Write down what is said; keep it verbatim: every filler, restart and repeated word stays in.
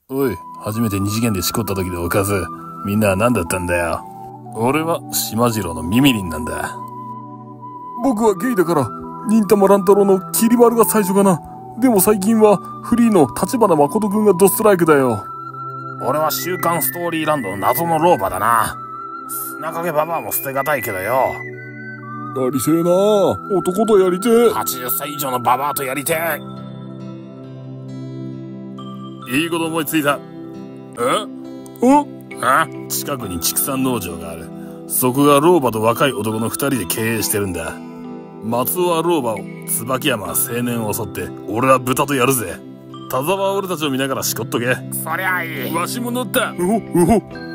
おい、初めて二次元でしこった時のおかず、みんなは何だったんだよ。俺は島次郎のミミリンなんだ。 僕はゲイだから、忍たま乱太郎のキリマルが最初かな。でも最近はフリーの立花誠くんがドストライクだよ。 俺は週刊ストーリーランドの謎の老婆だな。砂影ババアも捨てがたいけどよ。 やりせえなぁ。男とやりてえ。 はちじゅっさい以上のババアとやりてえ。いいこと思いついた。えおあ近くに畜産農場がある。そこが老婆と若い男の二人で経営してるんだ。松尾は老婆を、椿山は青年を襲って、俺は豚とやるぜ。田沢は俺たちを見ながらしこっとけ。そりゃいい。わしも乗った。 うほうほ